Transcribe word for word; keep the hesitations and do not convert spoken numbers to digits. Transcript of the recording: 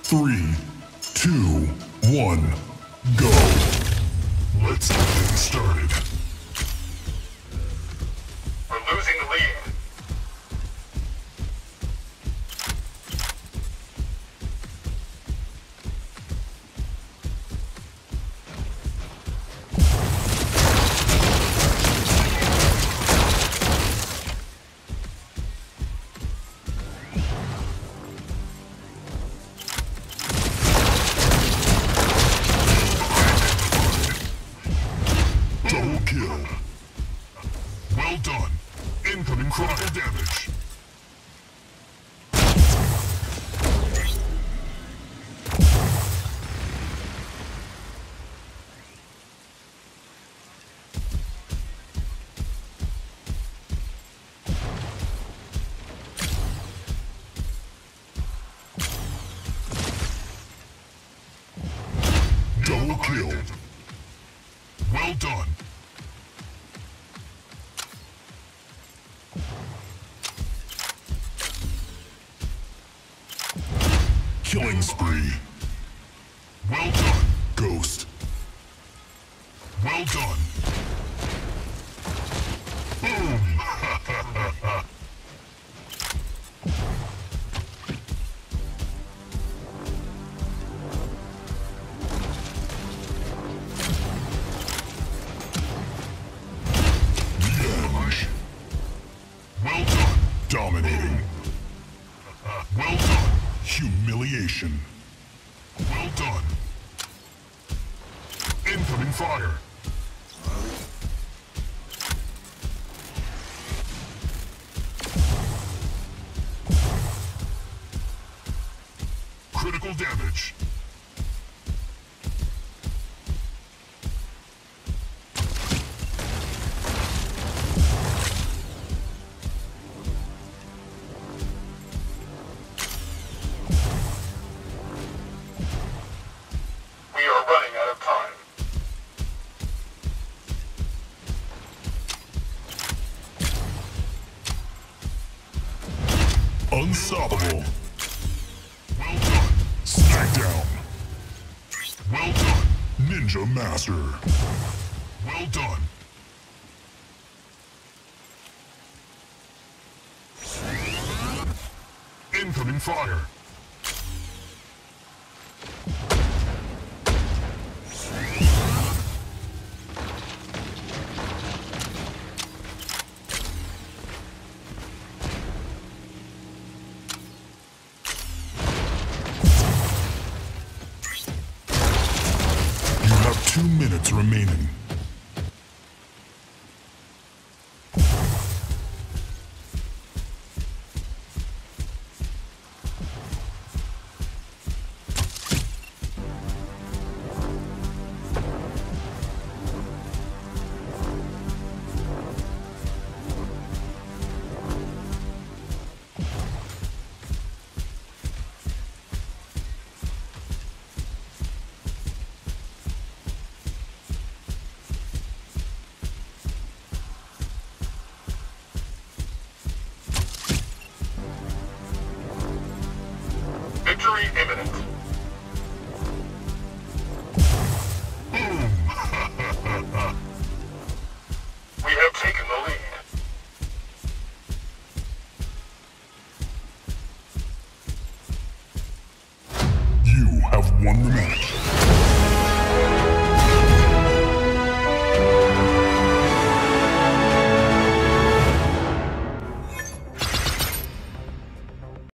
Three, two, one, go. Let's get things started. We're losing the lead. Double kill. Well done. Incoming critical damage. Double kill. Well done. Killing spree. Well done, Ghost. Well done. Boom! Revenge. Well done. Dominating. Well done. Humiliation. Well done. Incoming fire. Critical damage. We are running out of time. Unstoppable. Well done. Smackdown. Well done. Ninja Master. Well done. Incoming fire. You have two minutes remaining. Victory imminent. Boom! We have taken the lead. You have won the match.